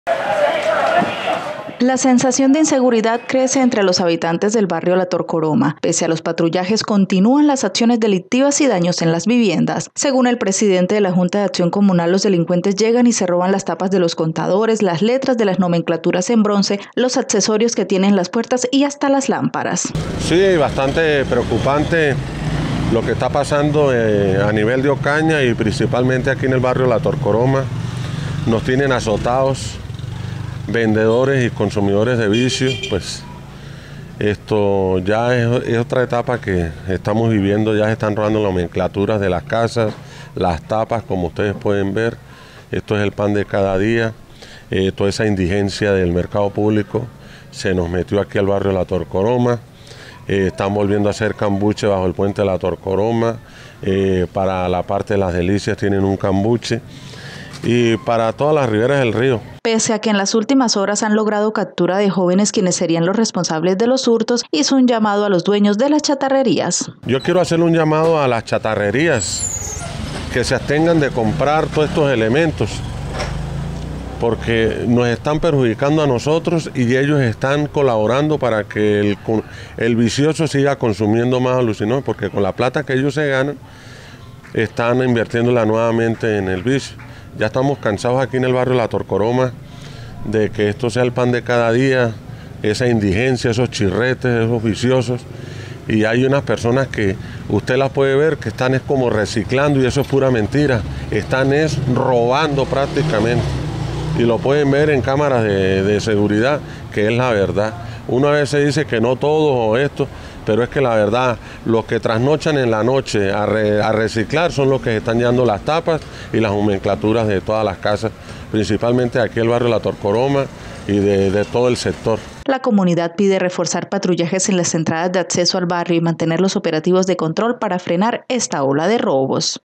La sensación de inseguridad crece entre los habitantes del barrio La Torcoroma. Pese a los patrullajes, continúan las acciones delictivas y daños en las viviendas. Según el presidente de la Junta de Acción Comunal, los delincuentes llegan y se roban las tapas de los contadores, las letras de las nomenclaturas en bronce, los accesorios que tienen las puertas y hasta las lámparas. Sí, bastante preocupante lo que está pasando a nivel de Ocaña y principalmente aquí en el barrio La Torcoroma. Nos tienen azotados vendedores y consumidores de vicio. Pues esto ya es otra etapa que estamos viviendo. Ya se están robando nomenclaturas de las casas, las tapas, como ustedes pueden ver. Esto es el pan de cada día. Toda esa indigencia del mercado público se nos metió aquí al barrio La Torcoroma. Están volviendo a hacer cambuche bajo el puente de La Torcoroma. Para la parte de Las Delicias tienen un cambuche. Y para todas las riberas del río. Pese a que en las últimas horas han logrado captura de jóvenes quienes serían los responsables de los hurtos, hizo un llamado a los dueños de las chatarrerías. Yo quiero hacerle un llamado a las chatarrerías que se abstengan de comprar todos estos elementos, porque nos están perjudicando a nosotros y ellos están colaborando para que el vicioso siga consumiendo más alucinógenos, porque con la plata que ellos se ganan, están invirtiéndola nuevamente en el vicio. Ya estamos cansados aquí en el barrio La Torcoroma de que esto sea el pan de cada día, esa indigencia, esos chirretes, esos viciosos. Y hay unas personas que usted las puede ver que están como reciclando, y eso es pura mentira. Están robando prácticamente. Y lo pueden ver en cámaras de seguridad, que es la verdad. Uno a veces dice que no todos o esto, pero es que la verdad, los que trasnochan en la noche a reciclar son los que están llevando las tapas y las nomenclaturas de todas las casas, principalmente aquí el barrio La Torcoroma y de todo el sector. La comunidad pide reforzar patrullajes en las entradas de acceso al barrio y mantener los operativos de control para frenar esta ola de robos.